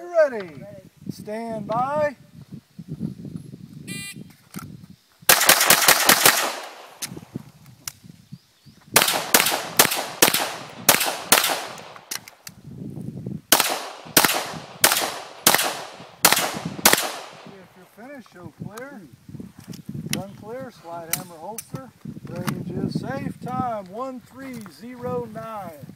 ready. Stand by. If you're finished, show clear. Gun clear, slide hammer holster. Range is safe. Time 1309.